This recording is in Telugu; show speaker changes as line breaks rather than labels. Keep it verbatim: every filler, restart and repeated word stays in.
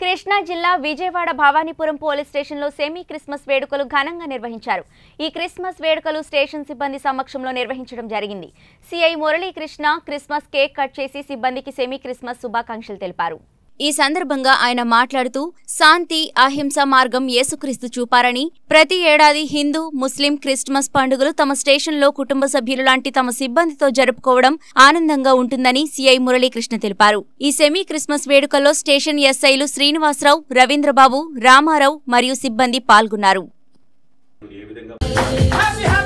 కృష్ణా జిల్లా విజయవాడ భవానీపురం పోలీస్ స్టేషన్లో సెమీ క్రిస్మస్ వేడుకలు ఘనంగా నిర్వహించారు. ఈ క్రిస్మస్ వేడుకలు స్టేషన్ సిబ్బంది సమక్షంలో నిర్వహించడం జరిగింది. CI Muralikrishna Christmas cake cut చేసి సిబ్బందికి సెమీ క్రిస్మస్ శుభాకాంక్షలు తెలిపారు. ఈ సందర్భంగా ఆయన మాట్లాడుతూ శాంతి అహింస మార్గం యేసుక్రీస్తు చూపారని, ప్రతి ఏడాది హిందూ ముస్లిం క్రిస్మస్ పండుగలు తమ స్టేషన్లో కుటుంబ సభ్యులు లాంటి తమ సిబ్బందితో జరుపుకోవడం ఆనందంగా ఉంటుందని సిఐ మురళీకృష్ణ తెలిపారు. ఈ సెమీ క్రిస్మస్ వేడుకల్లో స్టేషన్ ఎస్ఐలు శ్రీనివాసరావు, రవీంద్రబాబు, రామారావు మరియు సిబ్బంది పాల్గొన్నారు.